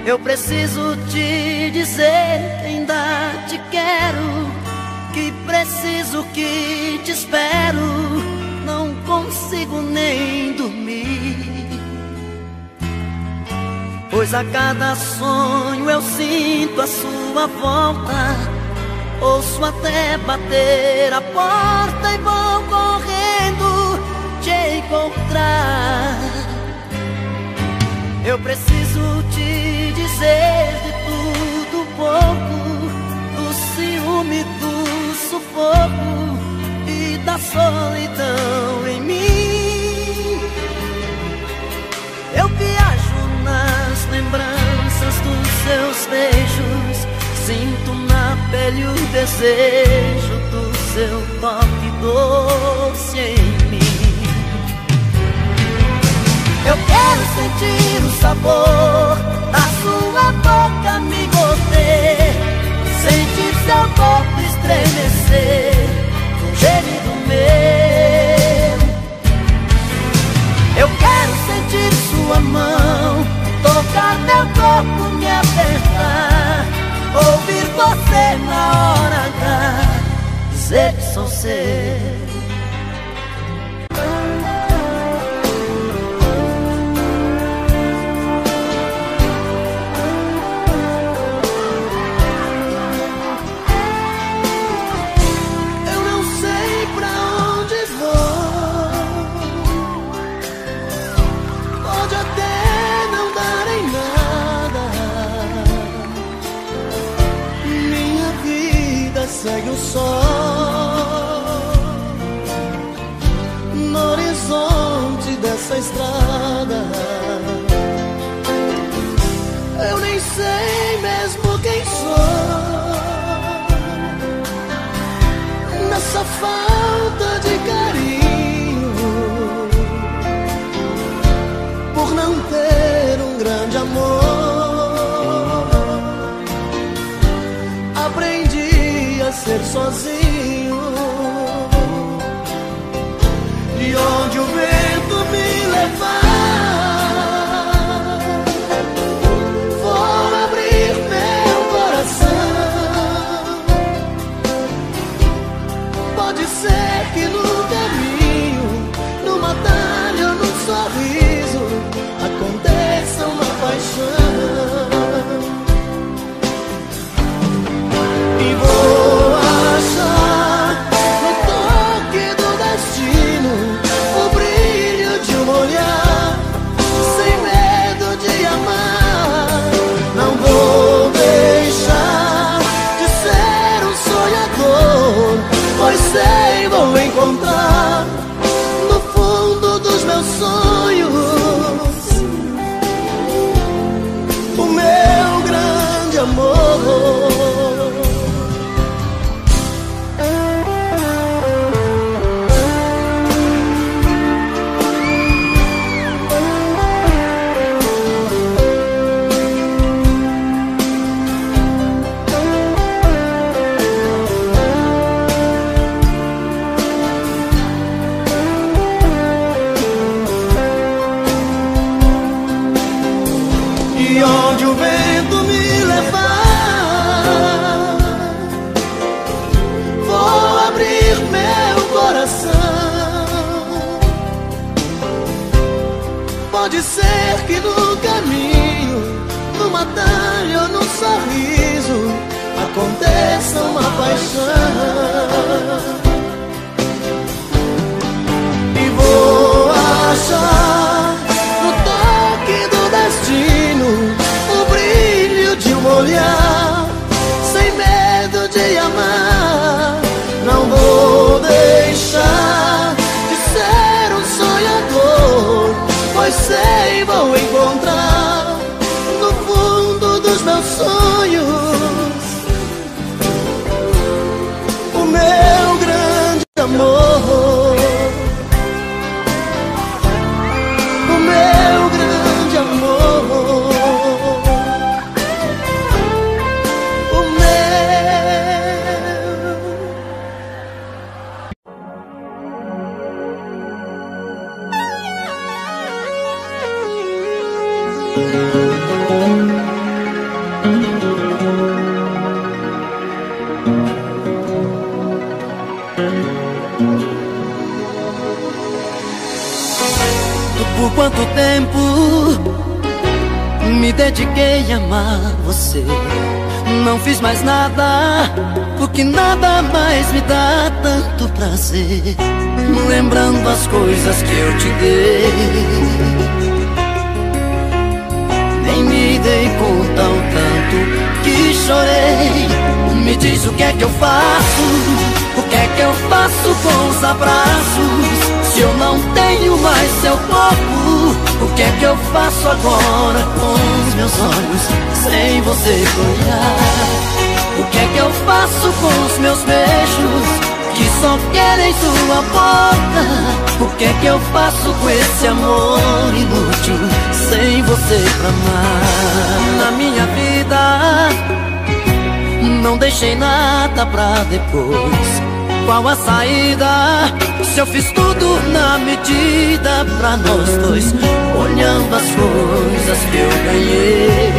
Eu preciso te dizer que ainda te quero, que preciso, que te espero. Não consigo nem dormir, pois a cada sonho eu sinto a sua volta. Ouço até bater a porta e vou correndo te encontrar. Eu preciso te dizer de tudo um pouco, do ciúme, do sufoco e da solidão em mim. Eu viajo nas lembranças dos seus beijos, sinto na pele o desejo do seu toque doce em mim. Eu quero sentir o sabor da sua boca me morder, sentir seu corpo estremecer com um gemido meu. Eu quero sentir sua mão tocar meu corpo, me apertar, ouvir você na hora H dizer que sou seu. Segue o sol no horizonte dessa estrada. Eu nem sei mesmo quem sou nessa falta de carinho, por não ter um grande amor. Aprendi a ser sozinho, e onde o vento me levar, vou abrir meu coração. Pode ser que no caminho, numa talha ou num sorriso, aconteça uma paixão. E vou achar no toque do destino o brilho de um olhar, sem medo de amar. Não vou deixar de ser um sonhador, pois sei vou encontrar no fundo dos meus sonhos o meu grande amor. E onde o vento me levar, vou abrir meu coração. Pode ser que no caminho, numa talha ou num sorriso, aconteça uma paixão. E vou achar no toque do destino o brilho de um olhar, sem medo de amar. Não vou deixar de ser um sonhador, pois sei vou encontrar no fundo dos meus sonhos o meu grande amor. O meu grande amor. O meu. quanto tempo me dediquei a amar você. Não fiz mais nada, porque nada mais me dá tanto prazer. Lembrando as coisas que eu te dei, nem me dei conta o tanto que chorei. Me diz o que é que eu faço, o que é que eu faço com os abraços, se eu não tenho mais seu corpo? O que é que eu faço agora com os meus olhos sem você olhar? O que é que eu faço com os meus beijos que só querem sua boca? O que é que eu faço com esse amor inútil sem você pra amar? Na minha vida não deixei nada pra depois. Qual a saída se eu fiz tudo na medida pra nós dois? Olhando as coisas que eu ganhei,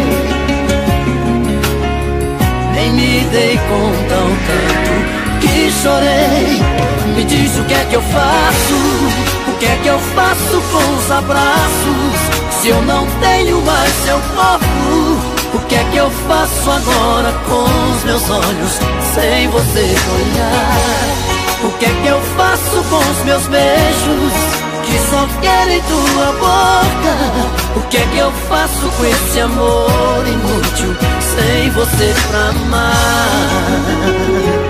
nem me dei conta o tanto que chorei. Me diz o que é que eu faço, o que é que eu faço com os abraços, se eu não tenho mais seu corpo? O que é que eu faço agora com os meus olhos sem você olhar? O que é que eu faço com os meus beijos que só querem tua boca? O que é que eu faço com esse amor inútil sem você pra amar?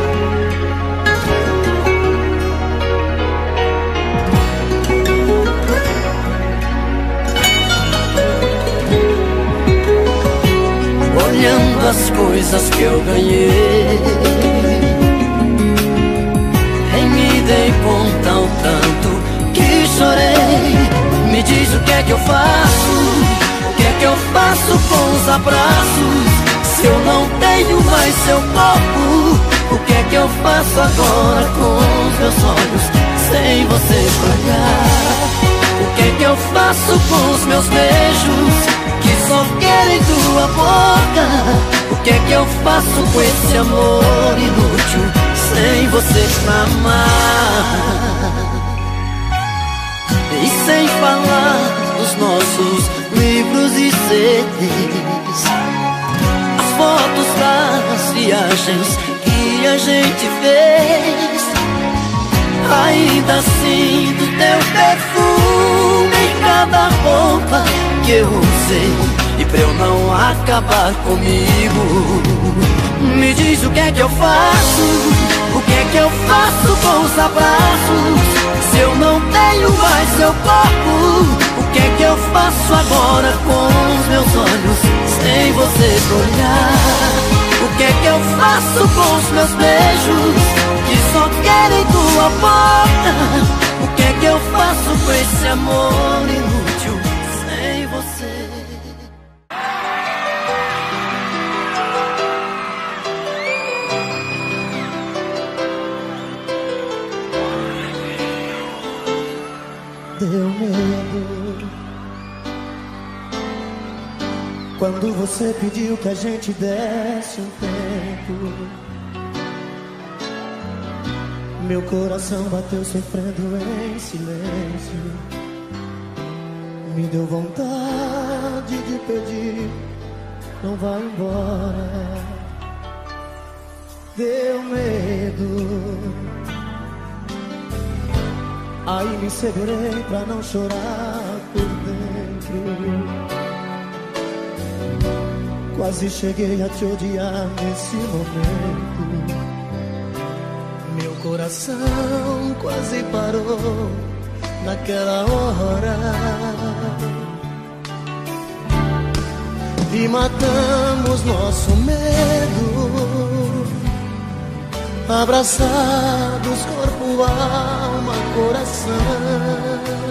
Olhando as coisas que eu ganhei, nem me dei conta o tanto que chorei. Me diz o que é que eu faço, o que é que eu faço com os abraços, se eu não tenho mais seu corpo? O que é que eu faço agora com os meus olhos sem você olhar? O que é que eu faço com os meus beijos que só querem tua boca? O que é que eu faço com esse amor inútil sem você pra amar? E sem falar dos nossos livros e CDs, as fotos das viagens que a gente fez. Ainda sinto teu perfume em cada roupa que eu usei, e pra eu não acabar comigo, me diz o que é que eu faço, o que é que eu faço com os abraços, se eu não tenho mais seu corpo? O que é que eu faço agora com os meus olhos sem você olhar? O que é que eu faço com os meus beijos que só querem tua boca? O que é que eu faço com esse amor inútil sem você? Deu medo quando você pediu que a gente desse um tempo. Meu coração bateu sofrendo em silêncio. Me deu vontade de pedir, não vai embora. Deu medo, aí me segurei pra não chorar por dentro. Quase cheguei a te odiar nesse momento. Meu coração quase parou naquela hora. E matamos nosso medo, abraçados, corpo, alma, coração.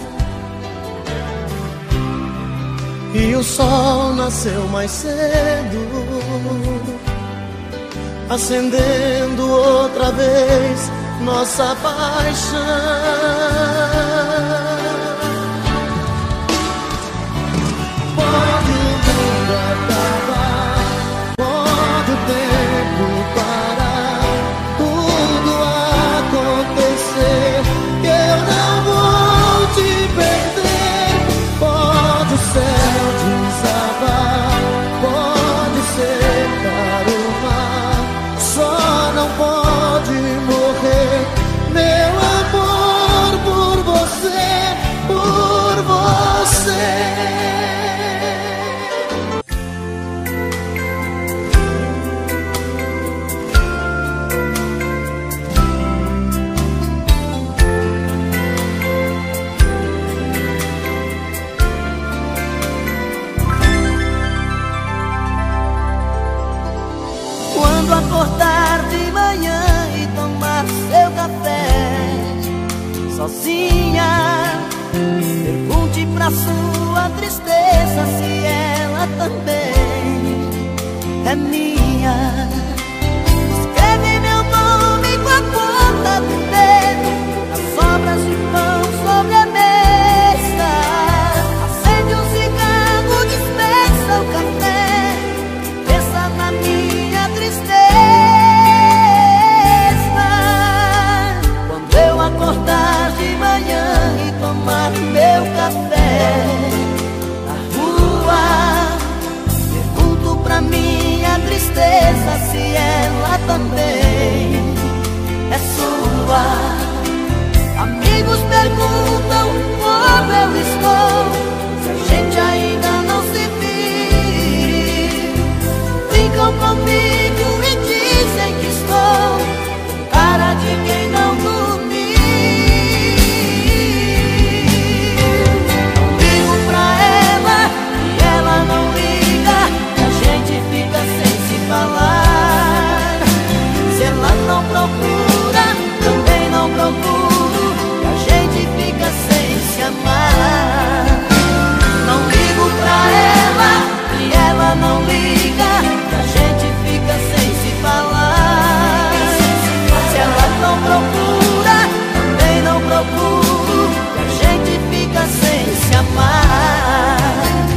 E o sol nasceu mais cedo, acendendo outra vez nossa paixão. Pode o mundo acabar, pode o tempo parar, tudo acontecer, que eu não vou te perder. acordar de manhã e tomar seu café sozinha, pergunte pra sua tristeza se ela também é minha. Escreve meu nome com a ponta do dedo nas sobras de pão sobre a mesa. Acende um cigarro, dispensa o café, pensa na minha tristeza. Quando eu acordar de manhã e tomar meu café na rua, pergunto pra minha tristeza se ela também é sua. Amigos perguntam como eu estou, se a gente ainda não se viu. Ficam comigo e dizem que estou com cara de quem não dormiu. Não ligo pra ela e ela não liga, a gente fica sem se falar. Se ela não procura, também não procuro, a gente fica sem se amar. Não ligo pra ela e ela não liga, a gente fica sem se falar. Se ela não procura, também não procuro, a gente fica sem se amar.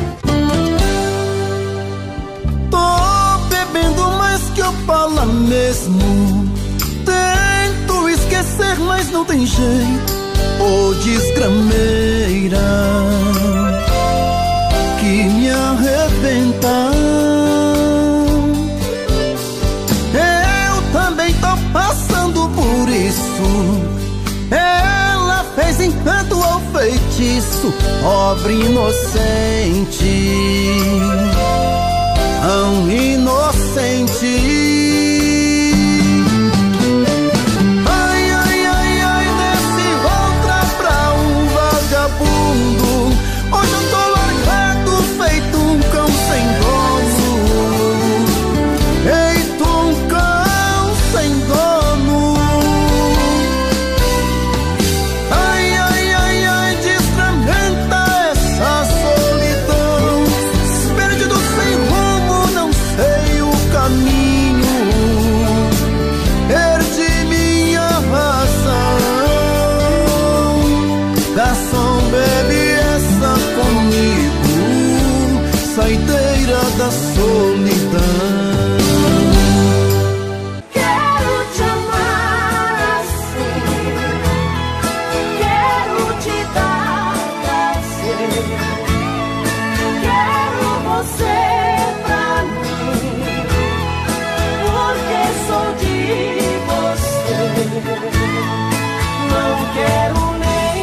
Tô bebendo mais que eu falo mesmo. Tento esquecer, mas não tem jeito. Ô desgrameira que me arrebenta. Eu também tô passando por isso. Ela fez encanto ao feitiço, pobre inocente, tão inocente. Ai, ai, ai, ai, desse outra pra um vagabundo. Hoje eu tô largado, feito um cão sem dono. Feito um cão sem dono. Ai, ai, ai, ai, desfragmenta essa solidão. Perdido sem rumo, não sei o caminho. Perdi minha razão. Garçom, bebe essa comigo, saideira da solidão. Quero te amar assim, quero te dar prazer, quero você pra mim, porque sou de você. Não quero nem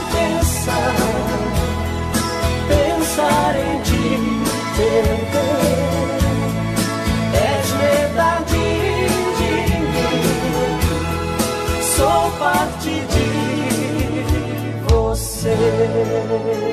pensar em te perder. És metade de mim, sou parte de você.